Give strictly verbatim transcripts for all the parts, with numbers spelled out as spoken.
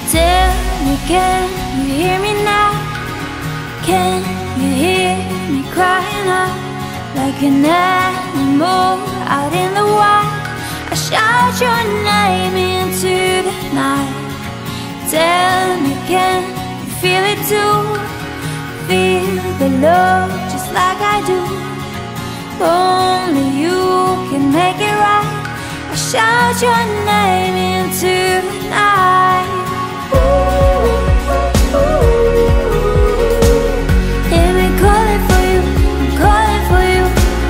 Tell me, can you hear me now? Can you hear me crying out like an animal out in the wild? I shout your name into the night. Tell me, can you feel it too? Feel the love just like I do. Only you can make it right. I shout your name into the night. Hear me calling for you, I'm calling for you.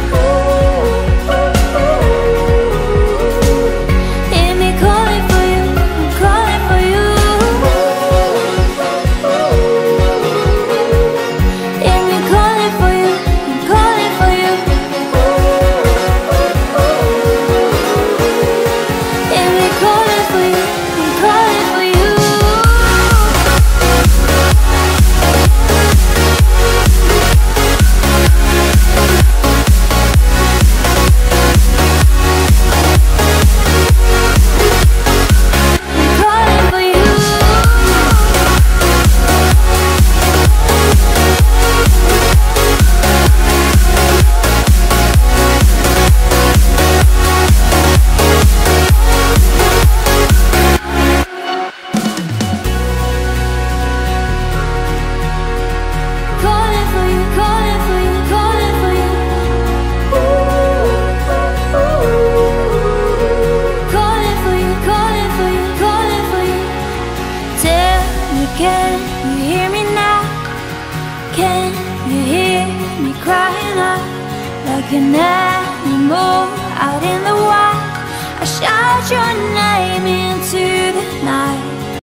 Hear me calling for you, I'm calling for you. Hear me calling for you, I'm calling for you. Hear me calling for you, I'm calling for you. Can you hear me now? Can you hear me crying out like an animal out in the wild? I shout your name into the night.